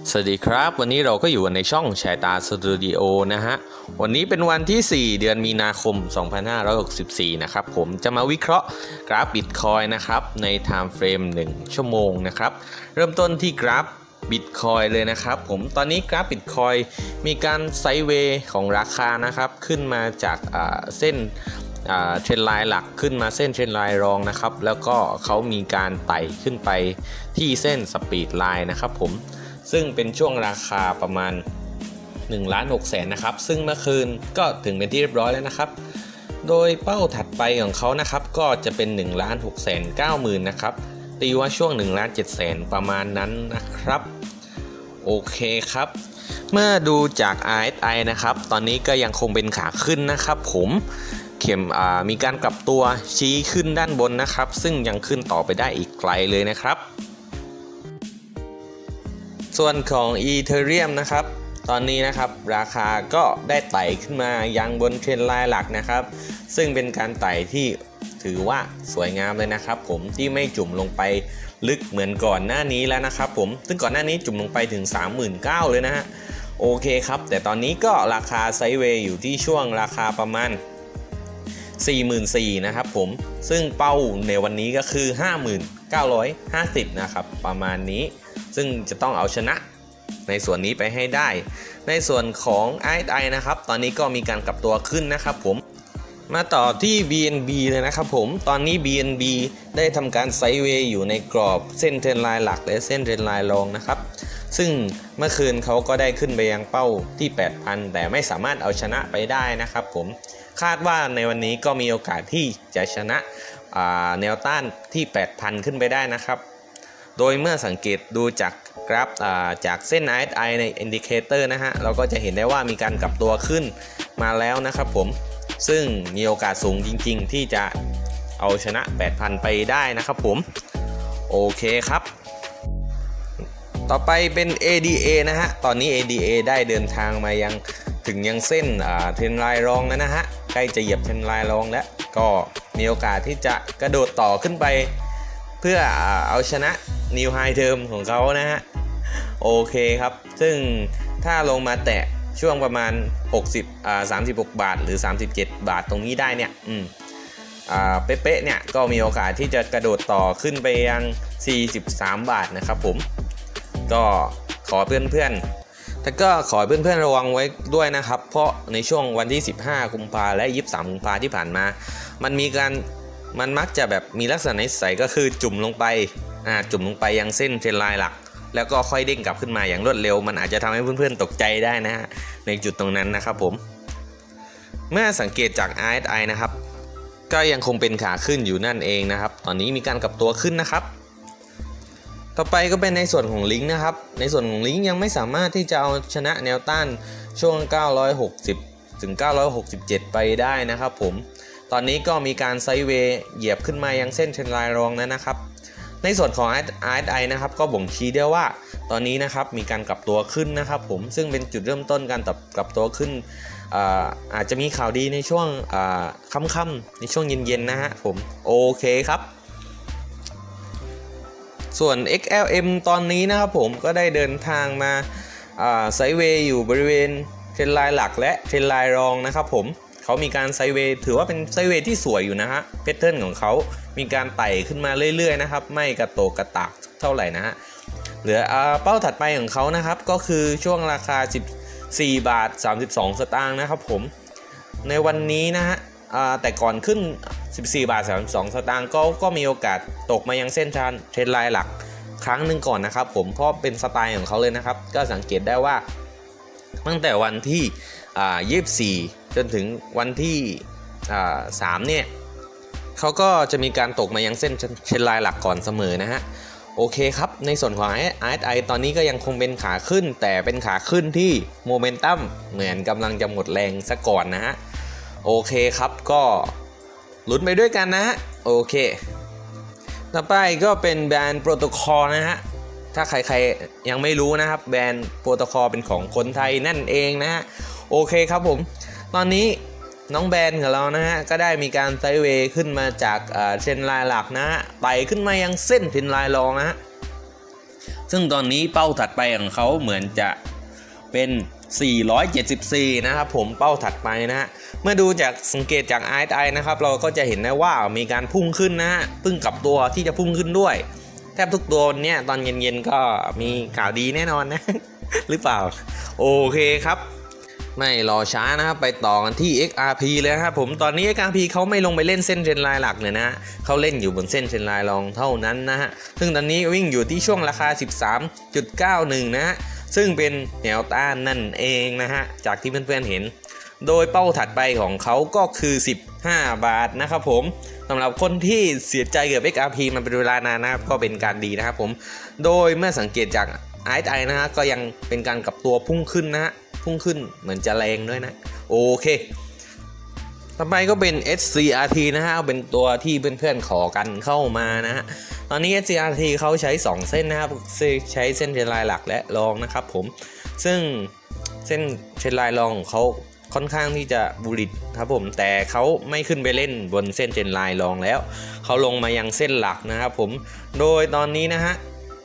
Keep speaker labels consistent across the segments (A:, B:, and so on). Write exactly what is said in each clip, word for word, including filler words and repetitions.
A: สวัสดีครับวันนี้เราก็อยู่ในช่องแชร์ตาสตูดิโอนะฮะวันนี้เป็นวันที่สี่เดือนมีนาคมสองพันห้าร้อยหกสิบสี่นะครับผมจะมาวิเคราะห์กราฟ Bitcoin นะครับใน Time Frame หนึ่งชั่วโมงนะครับเริ่มต้นที่กราฟ Bitcoin เลยนะครับผมตอนนี้กราฟ Bitcoin มีการไซด์เวย์ของราคานะครับขึ้นมาจากเส้นเทรนไลน์หลักขึ้นมาเส้นเทรนไลน์รองนะครับแล้วก็เขามีการไต่ขึ้นไปที่เส้นสปีดไลน์นะครับผมซึ่งเป็นช่วงราคาประมาณหนึ่งล้านหกแสนนะครับซึ่งเมื่อคืนก็ถึงเป็นที่เรียบร้อยแล้วนะครับโดยเป้าถัดไปของเขานะครับก็จะเป็นหนึ่งล้านหกแสนเก้าหมื่นนะครับตีว่าช่วงหนึ่งล้านเจ็ดแสนประมาณนั้นนะครับโอเคครับเมื่อดูจาก อาร์ เอส ไอ นะครับตอนนี้ก็ยังคงเป็นขาขึ้นนะครับผมเข็มมีการกลับตัวชี้ขึ้นด้านบนนะครับซึ่งยังขึ้นต่อไปได้อีกไกลเลยนะครับส่วนของ Ethereum นะครับตอนนี้นะครับราคาก็ได้ไต่ขึ้นมายังบนเทรนไลน์หลักนะครับซึ่งเป็นการไต่ที่ถือว่าสวยงามเลยนะครับผมที่ไม่จุ่มลงไปลึกเหมือนก่อนหน้านี้แล้วนะครับผมซึ่งก่อนหน้านี้จุ่มลงไปถึง สามหมื่นเก้าพัน เลยนะฮะโอเคครับแต่ตอนนี้ก็ราคาไซด์เวย์อยู่ที่ช่วงราคาประมาณ สี่หมื่นสี่พัน นะครับผมซึ่งเป้าในวันนี้ก็คือ ห้าหมื่นเก้าร้อยห้าสิบ นะครับประมาณนี้ซึ่งจะต้องเอาชนะในส่วนนี้ไปให้ได้ในส่วนของ อาร์ เอส ไอ นะครับตอนนี้ก็มีการกลับตัวขึ้นนะครับผมมาต่อที่ บี เอ็น บี เลยนะครับผมตอนนี้ บี เอ็น บี ได้ทำการไซด์เวย์อยู่ในกรอบเส้นเทรนไลน์หลักและเส้นเทรนไลน์รองนะครับซึ่งเมื่อคืนเขาก็ได้ขึ้นไปยังเป้าที่ แปดพัน แต่ไม่สามารถเอาชนะไปได้นะครับผมคาดว่าในวันนี้ก็มีโอกาสที่จะชนะแนวต้านที่ แปดพัน ขึ้นไปได้นะครับโดยเมื่อสังเกตดูจากกราฟจากเส้น อาร์ เอส ไอ ใน Indicator นะฮะเราก็จะเห็นได้ว่ามีการกลับตัวขึ้นมาแล้วนะครับผมซึ่งมีโอกาสสูงจริงๆที่จะเอาชนะ แปดพัน ไปได้นะครับผมโอเคครับต่อไปเป็น เอ ดี เอ นะฮะตอนนี้ เอ ดี เอ ได้เดินทางมายังถึงยังเส้นเทรนไลน์รองแล้วนะฮะใกล้จะเหยียบเทรนไลน์รองแล้วก็มีโอกาสที่จะกระโดดต่อขึ้นไปเพื่อเอาชนะนิวไฮเดิมของเขานะฮะโอเคครับซึ่งถ้าลงมาแตะช่วงประมาณหกสิบอ่าสามสิบหกบาทหรือสามสิบเจ็ดบาทตรงนี้ได้เนี่ยอืมอ่าเป๊ะๆเนี่ยก็มีโอกาสที่จะกระโดดต่อขึ้นไปยังสี่สิบสามบาทนะครับผมก็ขอเพื่อนๆแต่ก็ขอเพื่อนๆระวังไว้ด้วยนะครับเพราะในช่วงวันที่สิบห้ากุมภาและยี่สิบสามกุมภาที่ผ่านมามันมีการมันมักจะแบบมีลักษณะนิสัยก็คือจุ่มลงไปอ่าจุ่มลงไปยังเส้นเทรนไลน์หลักแล้วก็ค่อยเด้งกลับขึ้นมาอย่างรวดเร็วมันอาจจะทำให้เพื่อนๆตกใจได้นะฮะในจุดตรงนั้นนะครับผมเมื่อสังเกตจาก อาร์ เอส ไอ นะครับก็ยังคงเป็นขาขึ้นอยู่นั่นเองนะครับตอนนี้มีการกลับตัวขึ้นนะครับต่อไปก็เป็นในส่วนของลิงก์นะครับในส่วนของลิงก์ยังไม่สามารถที่จะเอาชนะแนวต้านช่วงเก้าร้อยหกสิบถึงเก้าร้อยหกสิบเจ็ดไปได้นะครับผมตอนนี้ก็มีการไซด์เวย์เหยียบขึ้นมายังเส้นเทรนไลน์รองแล้วนะครับในส่วนของ อาร์ เอส ไอ นะครับก็บ่งชี้ได้ว่าตอนนี้นะครับมีการกลับตัวขึ้นนะครับผมซึ่งเป็นจุดเริ่มต้นการกลับตัวขึ้น อาอาจจะมีข่าวดีในช่วงค่ำๆในช่วงเย็นๆนะฮะผมโอเคครับส่วน เอ็กซ์ แอล เอ็ม ตอนนี้นะครับผมก็ได้เดินทางมาไซด์เวย์อยู่บริเวณเทรนไลน์หลักและเทรนไลน์รองนะครับผมเขามีการไซด์เวย์ถือว่าเป็นไซด์เวย์ที่สวยอยู่นะฮะแพทเทิร์นของเขามีการไต่ขึ้นมาเรื่อยๆนะครับไม่กระโตกกระตากเท่าไหร่นะฮะเหลือเป้าถัดไปของเขานะครับก็คือช่วงราคาสิบสี่บาทสามสิบสองสตางค์นะครับผมในวันนี้นะฮะแต่ก่อนขึ้นสิบสี่บาทสามสิบสองสตางค์ก็ก็มีโอกาสตกมายังเส้นเทรนไลน์หลักครั้งหนึ่งก่อนนะครับผมเพราะเป็นสไตล์ของเขาเลยนะครับก็สังเกตได้ว่าตั้งแต่วันที่ยี่สิบสี่จนถึงวันที่สามเนี่ยเขาก็จะมีการตกมายังเส้นเทรนไลน์หลักก่อนเสมอนะฮะโอเคครับในส่วนของ อาร์ เอส ไอ ตอนนี้ก็ยังคงเป็นขาขึ้นแต่เป็นขาขึ้นที่โมเมนตัมเหมือนกำลังจะหมดแรงซะก่อนนะฮะโอเคครับก็ลุ้นไปด้วยกันนะฮะโอเคต่อไปก็เป็นแบรนด์โปรโตคอลนะฮะถ้าใครๆยังไม่รู้นะครับแบรนด์โปรโตคอลเป็นของคนไทยนั่นเองนะฮะโอเคครับผมตอนนี้น้องแบรนด์ของเรานะฮะก็ได้มีการไซด์เวย์ขึ้นมาจากเทรนไลน์หลักนะฮะไต่ขึ้นมายังเส้นเทรนไลน์รองนะฮะซึ่งตอนนี้เป้าถัดไปของเขาเหมือนจะเป็นสี่ร้อยเจ็ดสิบสี่นะครับผมเป้าถัดไปนะฮะเมื่อดูจากสังเกตจาก อาร์ เอส ไอ นะครับเราก็จะเห็นได้ว่ามีการพุ่งขึ้นนะฮะเพิ่งกลับตัวที่จะพุ่งขึ้นด้วยแทบทุกตัวเนี่ยตอนเย็นๆก็มีข่าวดีแน่นอนนะ หรือเปล่าโอเคครับไม่รอช้านะครับไปต่อกันที่ เอ็กซ์ อาร์ พี เลยครับผมตอนนี้ เอ็กซ์ อาร์ พี เขาไม่ลงไปเล่นเส้นเทรนไลน์หลักเลยนะเขาเล่นอยู่บนเส้นเทรนไลน์รองเท่านั้นนะฮะซึ่งตอนนี้วิ่งอยู่ที่ช่วงราคา สิบสามจุดเก้าหนึ่ง นะฮะซึ่งเป็นแนวต้านนั่นเองนะฮะจากที่เพื่อนๆเห็นโดยเป้าถัดไปของเขาก็คือสิบห้าบาทนะครับผมสำหรับคนที่เสียใจกับ เอ็กซ์ อาร์ พี มันเป็นเวลานานนะครับก็เป็นการดีนะครับผมโดยเมื่อสังเกตจาก อาร์ เอส ไอ นะฮะก็ยังเป็นการกลับตัวพุ่งขึ้นนะฮะพุ่งขึ้นเหมือนจะแรงด้วยนะโอเคต่อไปก็เป็น เอส ซี อาร์ ที นะฮะเป็นตัวที่เพื่อนๆขอกันเข้ามานะฮะตอนนี้ เอส ซี อาร์ ที เขาใช้สองเส้นนะครับใช้เส้นเทรนไลน์หลักและรองนะครับผมซึ่งเส้นเทรนไลน์รองของเขาค่อนข้างที่จะบูลลิตครับผมแต่เขาไม่ขึ้นไปเล่นบนเส้นเทรนไลน์รองแล้วเขาลงมายังเส้นหลักนะครับผมโดยตอนนี้นะฮะ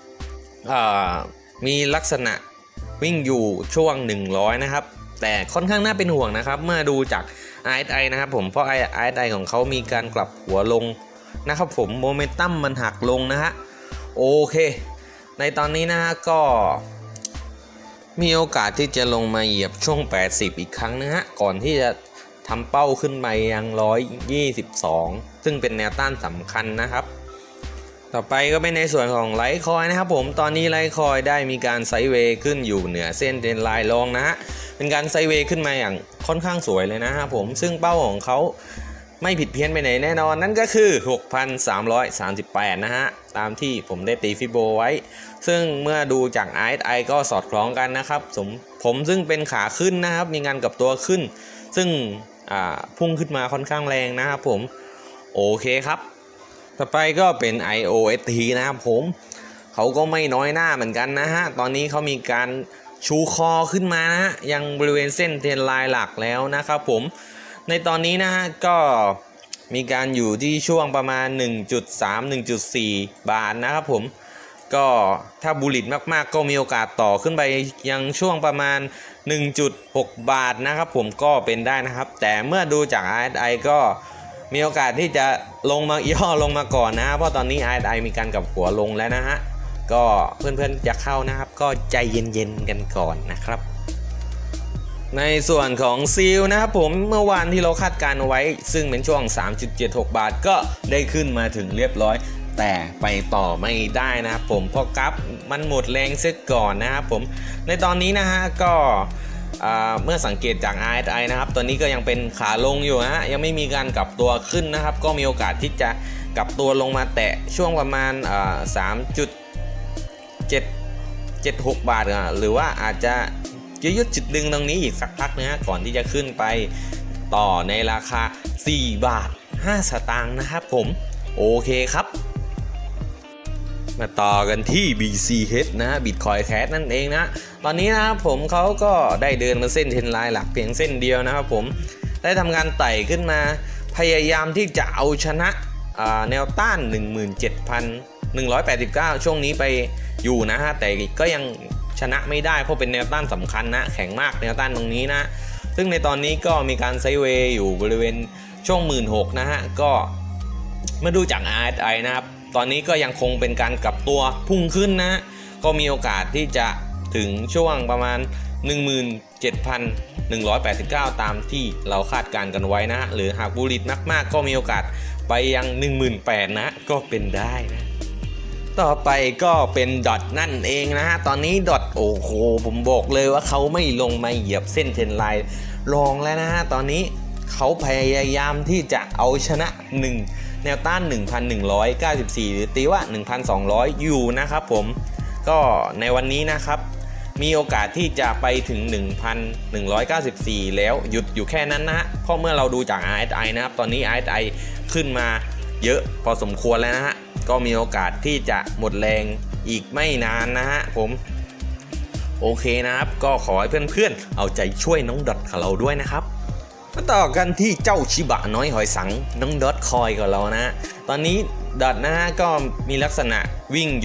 A: มีลักษณะวิ่งอยู่ช่วงหนึ่งร้อยนะครับแต่ค่อนข้างน่าเป็นห่วงนะครับเมื่อดูจาก อาร์ เอส ไอ นะครับผมเพราะ อาร์ เอส ไอ ของเขามีการกลับหัวลงนะครับผมโมเมนตัมมันหักลงนะฮะโอเคในตอนนี้นะฮะก็มีโอกาสที่จะลงมาเหยียบช่วงแปดสิบอีกครั้งนะฮะก่อนที่จะทำเป้าขึ้นไปยังหนึ่งร้อยยี่สิบสองซึ่งเป็นแนวต้านสำคัญนะครับต่อไปก็เป็นในส่วนของไลท์คอยนะครับผมตอนนี้ไลท์คอยได้มีการไซด์เวย์ขึ้นอยู่เหนือเส้นเทรนไลน์รองนะฮะเป็นการไซด์เวย์ขึ้นมาอย่างค่อนข้างสวยเลยนะครับผมซึ่งเป้าของเขาไม่ผิดเพี้ยนไปไหนแน่นอนนั่นก็คือ หกพันสามร้อยสามสิบแปด นะฮะตามที่ผมได้ตีฟิโบไว้ซึ่งเมื่อดูจาก อาร์ เอส ไอ ก็สอดคล้องกันนะครับผมผมซึ่งเป็นขาขึ้นนะครับมีงานกับตัวขึ้นซึ่งพุ่งขึ้นมาค่อนข้างแรงนะครับผมโอเคครับต่อไปก็เป็น ไอ โอ เอส ที นะครับผมเขาก็ไม่น้อยหน้าเหมือนกันนะฮะตอนนี้เขามีการชูคอขึ้นมานะฮะยังบริเวณเส้นเทรนไลน์หลักแล้วนะครับผมในตอนนี้นะฮะก็มีการอยู่ที่ช่วงประมาณ หนึ่งจุดสาม หนึ่งจุดสี่ บาทนะครับผมก็ถ้าบูลลิตมากๆก็มีโอกาสต่อขึ้นไปยังช่วงประมาณ หนึ่งจุดหก บาทนะครับผมก็เป็นได้นะครับแต่เมื่อดูจาก อาร์ เอส ไอ ก็มีโอกาสที่จะลงมาย่อลงมาก่อนนะเพราะตอนนี้ อาร์ เอส ไอ มีการกลับหัวลงแล้วนะฮะก็เพื่อนๆจะเข้านะครับก็ใจเย็นๆกันก่อนนะครับในส่วนของซีลนะครับผมเมื่อวานที่เราคาดการเอาไว้ซึ่งเป็นช่วง สามจุดเจ็ดหก บาทก็ได้ขึ้นมาถึงเรียบร้อยแต่ไปต่อไม่ได้นะครับผมเพราะกราฟมันหมดแรงเสียก่อนนะครับผมในตอนนี้นะฮะก็เมื่อสังเกตจาก อาร์ เอส ไอ นะครับตอนนี้ก็ยังเป็นขาลงอยู่นะฮะยังไม่มีการกลับตัวขึ้นนะครับก็มีโอกาสที่จะกลับตัวลงมาแตะช่วงประมาณ สามจุดเจ็ดเจ็ดหก บาทหรือว่าอาจจะยืดจุดดึงตรงนี้อีกสักพักนะฮะก่อนที่จะขึ้นไปต่อในราคาสี่บาทห้าสตางค์นะครับผมโอเคครับมาต่อกันที่ บี ซี เอช นะฮะ Bitcoin Cash นั่นเองนะตอนนี้นะครับผมเขาก็ได้เดินมาเส้นเทรนไลน์หลักเพียงเส้นเดียวนะครับผมได้ทำการไต่ขึ้นมาพยายามที่จะเอาชนะแนวต้าน หนึ่งหมื่นเจ็ดพันหนึ่งร้อยแปดสิบเก้า ช่วงนี้ไปอยู่นะฮะแต่ก็ยังชนะไม่ได้เพราะเป็นแนวต้านสำคัญนะแข็งมากแนวต้านตรงนี้นะซึ่งในตอนนี้ก็มีการไซด์เวย์อยู่บริเวณช่วง หนึ่งหมื่นหกพัน นะฮะก็เมื่อดูจาก อาร์ เอส ไอ นะครับตอนนี้ก็ยังคงเป็นการกลับตัวพุ่งขึ้นนะก็มีโอกาสที่จะถึงช่วงประมาณ หนึ่งหมื่นเจ็ดพันหนึ่งร้อยแปดสิบเก้า ตามที่เราคาดการณ์กันไว้นะหรือหากบูลลิตมากๆก็มีโอกาสไปยัง หนึ่งหมื่นแปดพัน นะก็เป็นได้นะต่อไปก็เป็นดอทนั่นเองนะฮะตอนนี้ดอทโอ้โหผมบอกเลยว่าเขาไม่ลงมาเหยียบเส้นเทรนไลน์รองแล้วนะฮะตอนนี้เขาพยายามที่จะเอาชนะหนึ่งแนวต้าน หนึ่งพันหนึ่งร้อยเก้าสิบสี่ หรือตีว่า หนึ่งพันสองร้อย อยู่นะครับผมก็ในวันนี้นะครับมีโอกาสที่จะไปถึง หนึ่งพันหนึ่งร้อยเก้าสิบสี่ แล้วหยุดอยู่แค่นั้นนะฮะเพราะเมื่อเราดูจาก อาร์ เอส ไอ นะครับตอนนี้ อาร์ เอส ไอ ขึ้นมาเยอะพอสมควรแล้วนะฮะก็มีโอกาสที่จะหมดแรงอีกไม่นานนะฮะผมโอเคนะครับก็ขอให้เพื่อนๆเอาใจช่วยน้องดอทของเราด้วยนะครับมาต่อกันที่เจ้าชิบะน้อยหอยสังน้องดอทคอยกับเรานะตอนนี้ดอทนะฮะก็มีลักษณะวิ่งอยู่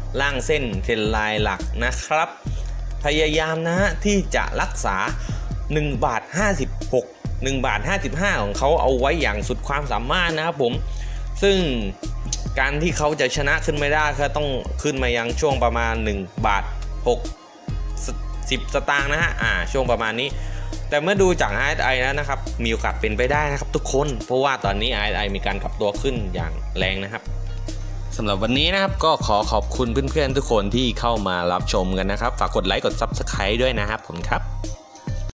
A: ล่างเส้นเทรนไลน์หลักนะครับพยายามนะฮะที่จะรักษาหนึ่งบาทห้าสิบหก หนึ่งบาทห้าสิบห้าของเขาเอาไว้อย่างสุดความสามารถนะครับผมซึ่งการที่เขาจะชนะขึ้นไม่ได้ก็ต้องขึ้นมายังช่วงประมาณหนึ่งบาทหกสิบสตางค์นะฮะอ่าช่วงประมาณนี้แต่เมื่อดูจาก อาร์ เอส ไอ แล้วนะครับมีโอกาสเป็นไปได้นะครับทุกคนเพราะว่าตอนนี้ อาร์ เอส ไอ มีการกลับตัวขึ้นอย่างแรงนะครับสำหรับวันนี้นะครับก็ขอขอบคุณเพื่อนๆทุกคนที่เข้ามารับชมกันนะครับฝากกดไลค์กด ซับสไครบ์ ด้วยนะครับผมครับ